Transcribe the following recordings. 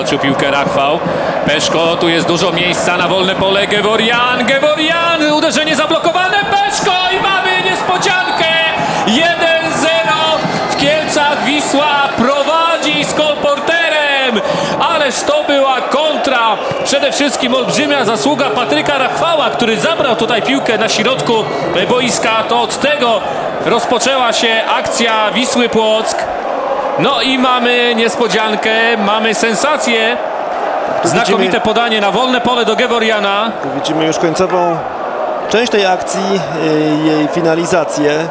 walczył piłkę Rachwał. Peszko, tu jest dużo miejsca na wolne pole. Geworian, uderzenie zablokowane. Peszko i mamy niespodziankę. 1-0 w Kielcach. Wisła prowadzi z kolporterem. Ależ to była kontra. Przede wszystkim olbrzymia zasługa Patryka Rachwała, który zabrał tutaj piłkę na środku boiska. To od tego rozpoczęła się akcja Wisły Płock. No i mamy niespodziankę, mamy sensację. Znakomite podanie na wolne pole do Geworiana. Tu widzimy już końcową część tej akcji, jej finalizację.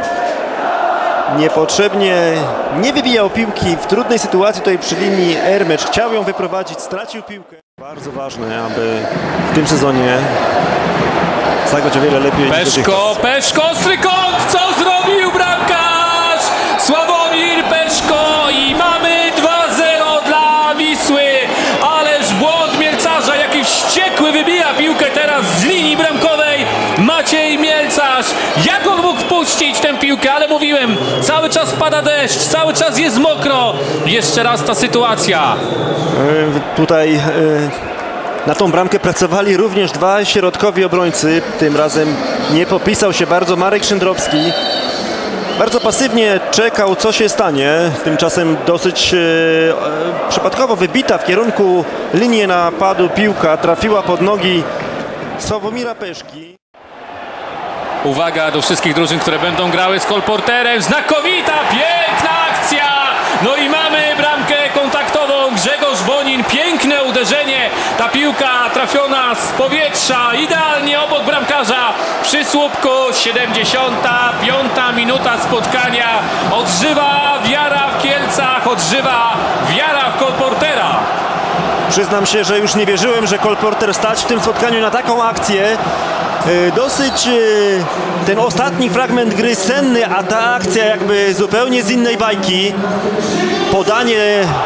Niepotrzebnie nie wybijał piłki w trudnej sytuacji tutaj przy linii Ermecz. Chciał ją wyprowadzić, stracił piłkę. Bardzo ważne, aby w tym sezonie zagrać o wiele lepiej. Peszko, ostry kąt, co zrobił bramkarz? Sławomir Peszko i mamy 2-0 dla Wisły. Ależ błąd Mielcarza, jaki wściekły wybija piłkę teraz z linii bramkowej Maciej Mielcarz. Jak on mógł wpuścić tę piłkę? Ale mówiłem, cały czas pada deszcz, cały czas jest mokro. Jeszcze raz ta sytuacja. Tutaj na tą bramkę pracowali również dwa środkowi obrońcy. Tym razem nie popisał się bardzo Marek Szydrowski. Bardzo pasywnie czekał, co się stanie. Tymczasem dosyć przypadkowo wybita w kierunku linii napadu piłka trafiła pod nogi Sławomira Peszki. Uwaga do wszystkich drużyn, które będą grały z kolporterem. Znakomita, piękna akcja. No i mamy bramkę kontaktową. Grzegorz Bonin, piękne uderzenie. Ta piłka trafiona z powietrza, idealnie obok bramkarza przy słupku. 75. minuta spotkania. Odżywa wiara w Kielcach, odżywa wiara w kolportera. Przyznam się, że już nie wierzyłem, że kolporter stać w tym spotkaniu na taką akcję. Dosyć ten ostatni fragment gry senny, a ta akcja jakby zupełnie z innej bajki. Podanie.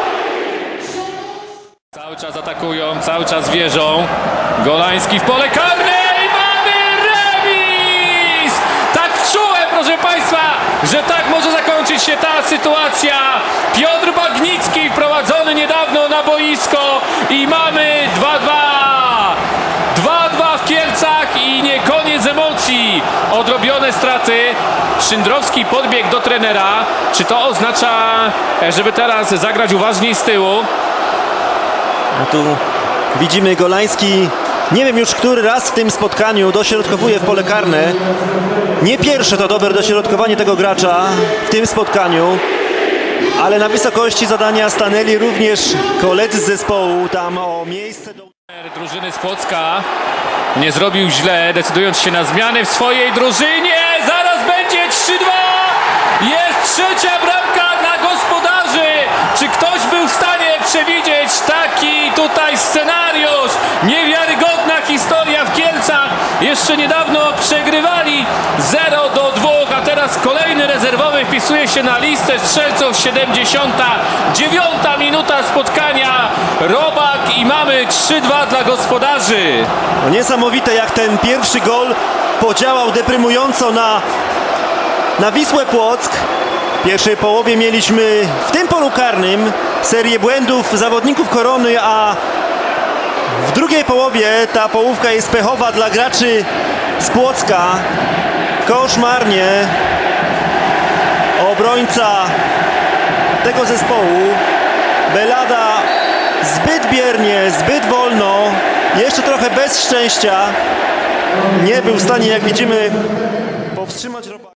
Cały czas atakują, cały czas wierzą. Golański w pole karne i mamy remis! Tak czułem, proszę Państwa, że tak może zakończyć się ta sytuacja. Piotr Bagnicki wprowadzony niedawno na boisko i mamy 2-2. 2-2 w Kielcach i nie koniec emocji. Odrobione straty. Szydrowski podbiegł do trenera. Czy to oznacza, żeby teraz zagrać uważniej z tyłu? A tu widzimy Golański, nie wiem już który raz w tym spotkaniu dośrodkowuje w pole karne. Nie pierwsze to dobre dośrodkowanie tego gracza w tym spotkaniu. Ale na wysokości zadania stanęli również koledzy z zespołu tam o miejsce do... Drużyny z Płocka nie zrobił źle, decydując się na zmiany w swojej drużynie. Zaraz będzie 3-2. Jest trzecia bramka dla gospodarzy. Czy ktoś był w stanie przewidzieć taki tutaj scenariusz? Niewiarygodna historia w Kielcach. Jeszcze niedawno przegrywali 0-2, a teraz kolejny rezerwowy wpisuje się na listę strzelców. 79. minuta spotkania. Robak i mamy 3-2 dla gospodarzy. No niesamowite, jak ten pierwszy gol podziałał deprymująco na Wisłę Płock. W pierwszej połowie mieliśmy w tym polu karnym serię błędów zawodników Korony, a w drugiej połowie ta połówka jest pechowa dla graczy z Płocka. Koszmarnie obrońca tego zespołu Belada zbyt biernie, zbyt wolno, jeszcze trochę bez szczęścia nie był w stanie, jak widzimy, powstrzymać Robaka.